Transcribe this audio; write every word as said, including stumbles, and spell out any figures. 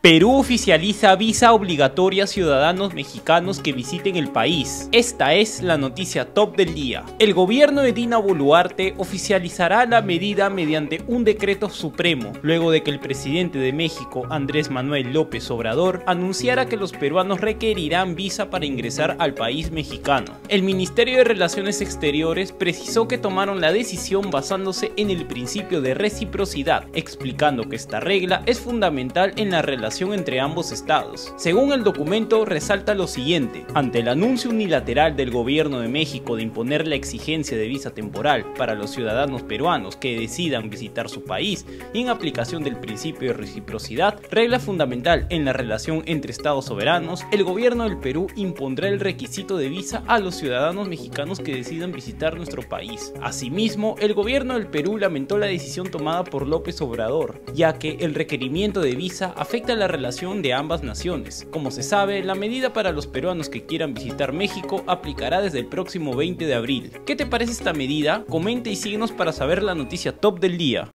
Perú oficializa visa obligatoria a ciudadanos mexicanos que visiten el país. Esta es la noticia top del día. El gobierno de Dina Boluarte oficializará la medida mediante un decreto supremo, luego de que el presidente de México, Andrés Manuel López Obrador, anunciara que los peruanos requerirán visa para ingresar al país mexicano. El Ministerio de Relaciones Exteriores precisó que tomaron la decisión basándose en el principio de reciprocidad, explicando que esta regla es fundamental en la relación entre ambos estados. Según el documento, resalta lo siguiente: ante el anuncio unilateral del gobierno de México de imponer la exigencia de visa temporal para los ciudadanos peruanos que decidan visitar su país y en aplicación del principio de reciprocidad, regla fundamental en la relación entre estados soberanos, el gobierno del Perú impondrá el requisito de visa a los ciudadanos mexicanos que decidan visitar nuestro país. Asimismo, el gobierno del Perú lamentó la decisión tomada por López Obrador, ya que el requerimiento de visa afecta a la relación de ambas naciones. Como se sabe, la medida para los peruanos que quieran visitar México aplicará desde el próximo veinte de abril. ¿Qué te parece esta medida? Comenta y síguenos para saber la noticia top del día.